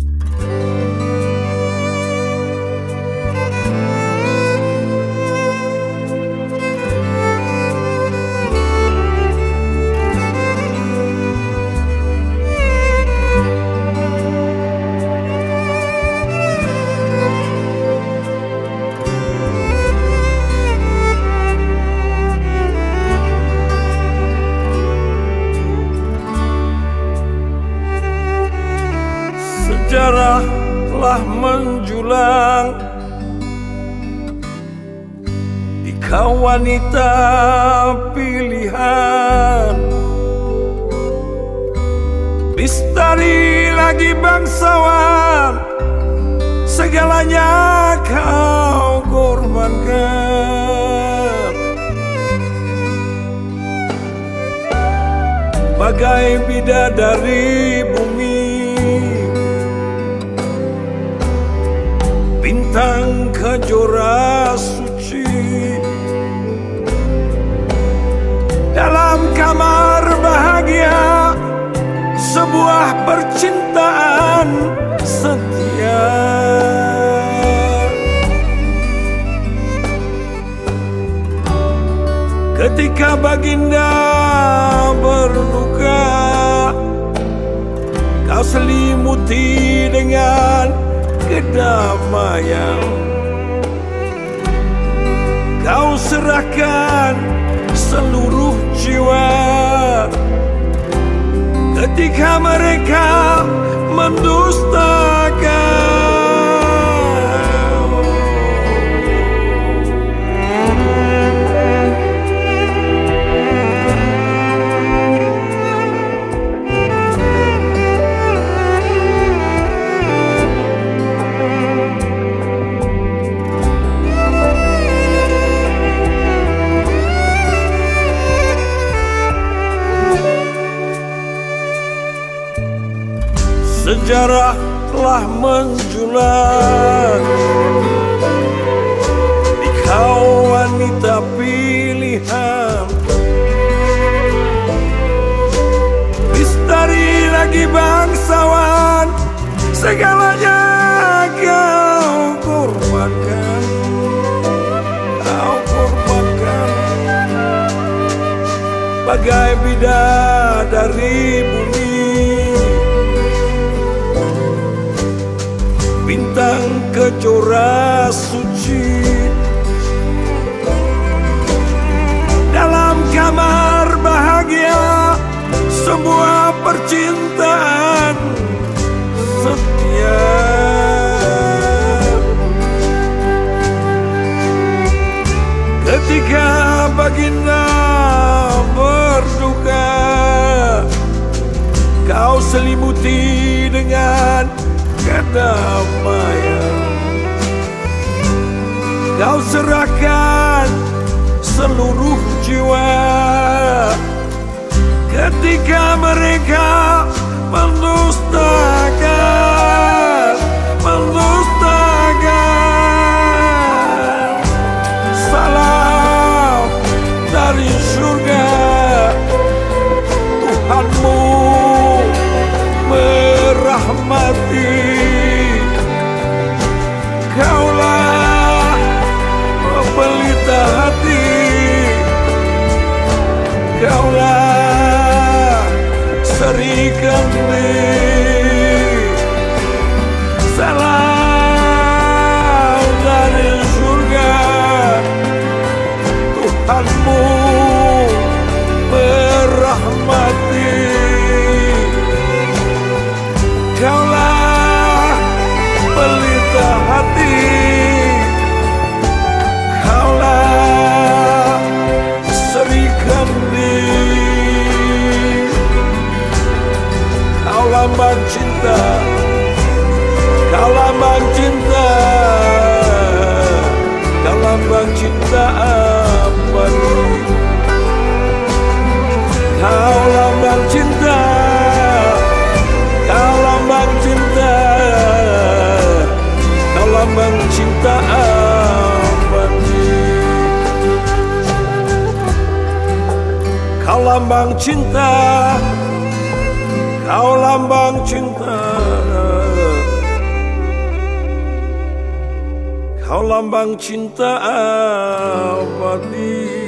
Sejarah telah menjulang di kau wanita pilihan. Lestari lagi bangsawan, segalanya kau korbankan. Bagai bidadari bumi, bintang kejora suci, dalam kamar bahagia sebuah percintaan setia. Ketika baginda berduka, kau selimuti dengan kedamaian. Kau serahkan seluruh jiwa ketika mereka mendustakan. Sejarah telah menjulang di kau wanita pilihan. Lestari lagi bangsawan, segalanya kau korbankan. Kau korbankan bagai bidadari bumi, bintang kejora suci, dalam kamar bahagia sebuah percintaan setia. Ketika baginda berduka, kau selimuti dengan kedamaian. Kau serahkan seluruh jiwa ketika mereka mendustakan. Salam dari surga, Tuhanmu merahmati. Kaulah pelita hati, kaulah seri kendi. Salam dari surga, Tuhanmu merahmati. Kaulah pelita hati, kaulah seri kendi. Kau lambang cinta, kau lambang cinta, kau lambang cinta abadi. Kau lambang cinta, kau lambang cinta, kau lambang cinta abadi. Kau lambang cinta, kau lambang cinta, Kau lambang cinta abadi.